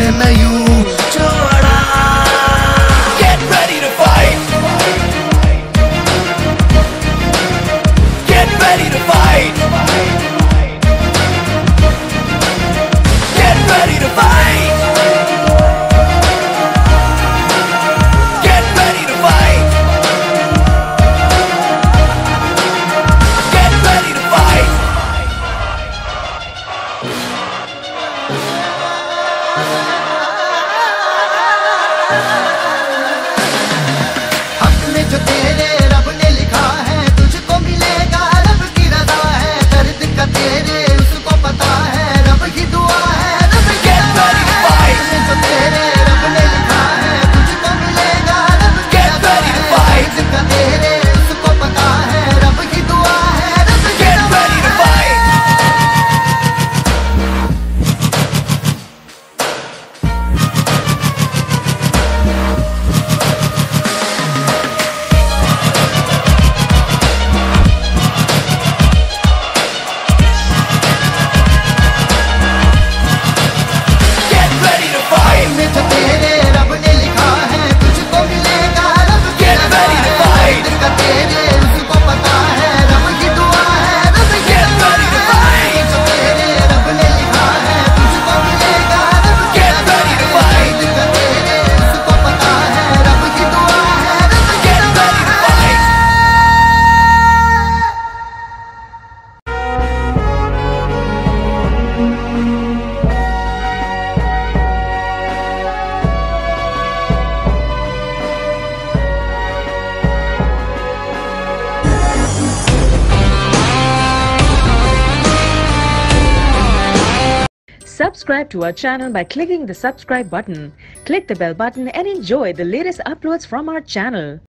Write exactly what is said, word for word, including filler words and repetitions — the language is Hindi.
मैं यूं छोड़ा। Get ready to fight. Get ready to fight. Get ready to fight. Get ready to fight. Get ready to fight. हक में जो तेरे रब ने लिखा है तुझको मिलेगा, रब की रजा है। दर्द का तेरे उसको पता है, रब की दुआ है, रब की रजा है। हक में जो तेरे रब ने लिखा है तुझको मिलेगा, रब की रजा है। दर्द का तेरे उसको पता है, रब की दुआ है, रब की रजा है। Get ready to fight. में जो तेरे रब ने लिखा है तुझको मिलेगा, रब की Get रजा ready to है। fight. दर्द का तेरे उसको पता है, रब की दुआ है, रब की Get रजा ready to है। fight. जो तेरे रब ने लिखा है तुझको मिलेगा, रब की Get रजा ready to है। fight. दर्द का तेरे उसको पता है, रब की दुआ है, रब की Get रजा ready to है। fight. Subscribe to our channel by clicking the subscribe button. Click the bell button and enjoy the latest uploads from our channel.